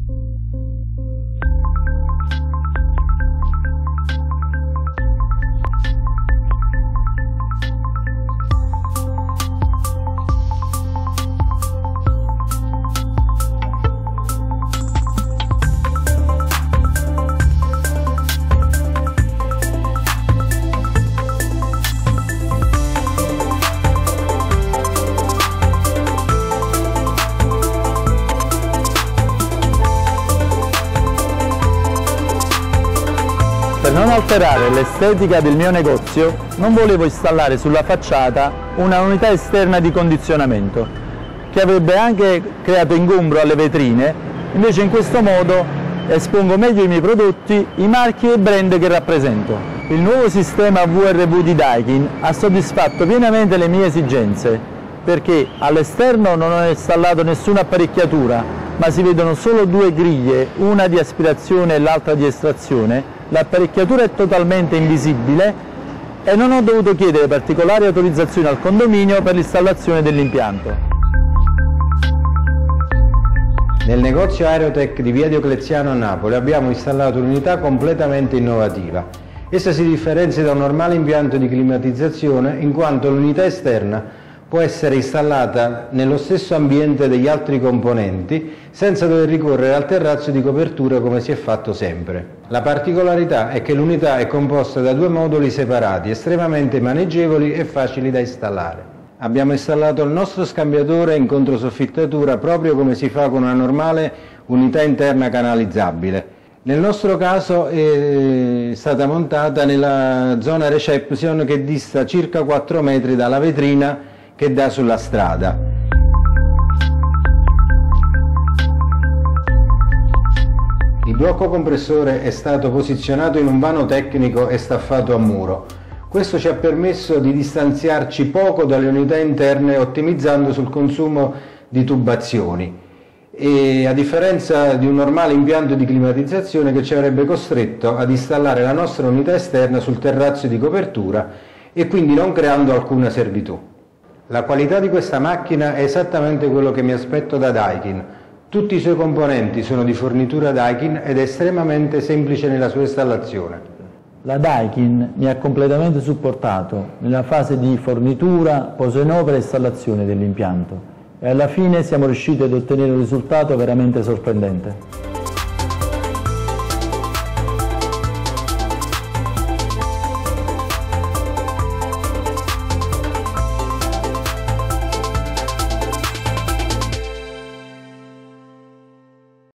Per non alterare l'estetica del mio negozio, non volevo installare sulla facciata una unità esterna di condizionamento, che avrebbe anche creato ingombro alle vetrine. Invece in questo modo espongo meglio i miei prodotti, i marchi e i brand che rappresento. Il nuovo sistema VRV di Daikin ha soddisfatto pienamente le mie esigenze, perché all'esterno non ho installato nessuna apparecchiatura, ma si vedono solo due griglie, una di aspirazione e l'altra di estrazione. L'apparecchiatura è totalmente invisibile e non ho dovuto chiedere particolari autorizzazioni al condominio per l'installazione dell'impianto. Nel negozio Aerotech di via Diocleziano a Napoli abbiamo installato un'unità completamente innovativa. Essa si differenzia da un normale impianto di climatizzazione in quanto l'unità esterna può essere installata nello stesso ambiente degli altri componenti senza dover ricorrere al terrazzo di copertura come si è fatto sempre. La particolarità è che l'unità è composta da due moduli separati, estremamente maneggevoli e facili da installare. Abbiamo installato il nostro scambiatore in controsoffittatura proprio come si fa con una normale unità interna canalizzabile. Nel nostro caso è stata montata nella zona reception che dista circa 4 metri dalla vetrina che dà sulla strada. Il blocco compressore è stato posizionato in un vano tecnico e staffato a muro. Questo ci ha permesso di distanziarci poco dalle unità interne ottimizzando sul consumo di tubazioni, e a differenza di un normale impianto di climatizzazione che ci avrebbe costretto ad installare la nostra unità esterna sul terrazzo di copertura e quindi non creando alcuna servitù. La qualità di questa macchina è esattamente quello che mi aspetto da Daikin. Tutti i suoi componenti sono di fornitura Daikin ed è estremamente semplice nella sua installazione. La Daikin mi ha completamente supportato nella fase di fornitura, posa in opera e installazione dell'impianto e alla fine siamo riusciti ad ottenere un risultato veramente sorprendente.